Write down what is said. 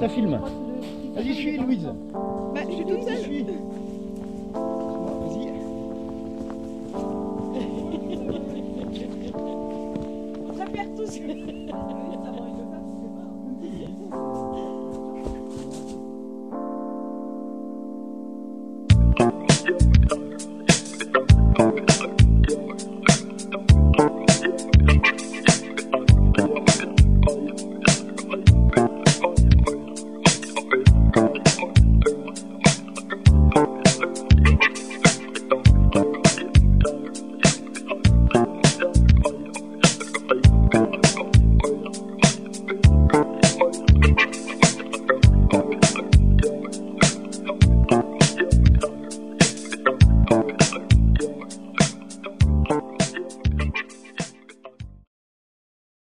ta film. Vas-y, suis Louise. Bah, je suis toute seule. Suis. Vas-y. Ça perd tous.